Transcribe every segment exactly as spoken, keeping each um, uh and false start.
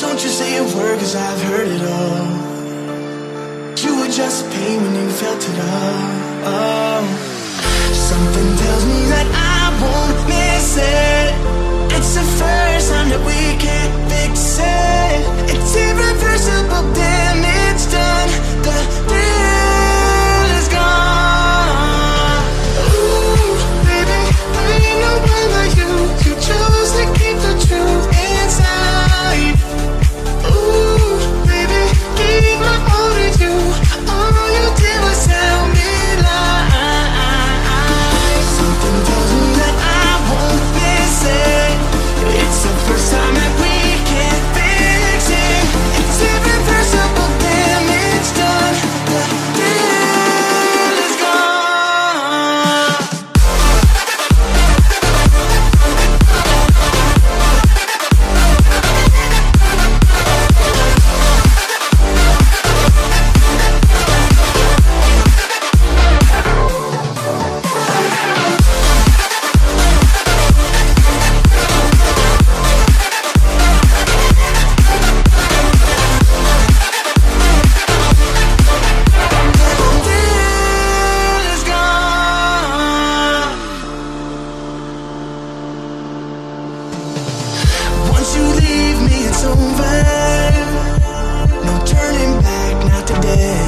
Don't you say a word, cause I've heard it all. You were just pain when you felt it all. Oh. Something tells me that I won't miss it. It's the first time that we can't fix it. It's irreversible damage done. The thrill is gone. Ooh, baby, I ain't no one like you. You chose to keep the truth inside. Ooh, baby, gave my all to you. All you did was tell me lies. Something tells me that I won't miss it. It's the first time that we can't fix it. It's irreversible damage done. The thrill is gone. Once you leave me, it's over. No turning back, not today.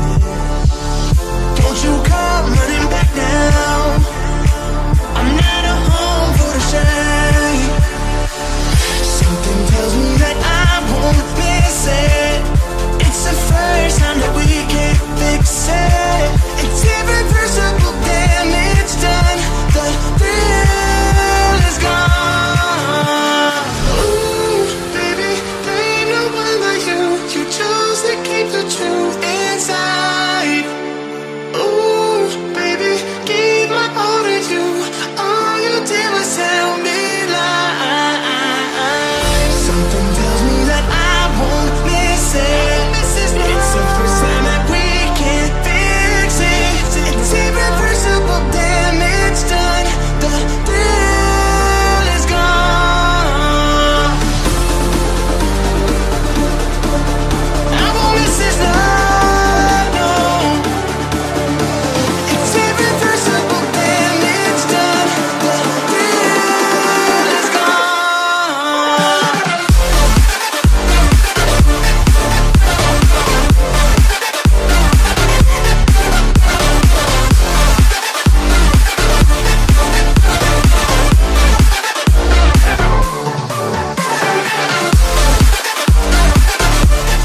Don't you come running back now. I'm not a home for the shame. Something tells me that I won't miss it. It's the first time that we can't fix it. It's irreversible damage done. The thrill is gone. Ooh, baby, there ain't no one like you. You chose to keep the truth inside. Ooh, baby, gave my all to you. All you did was tell me lies. Something tells me that I won't miss it. It's the first time that we can't fix it. It's irreversible damage done. The thrill is gone. I won't miss this love, no. It's irreversible damage done. The thrill is gone.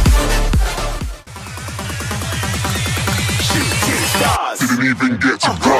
Didn't even get to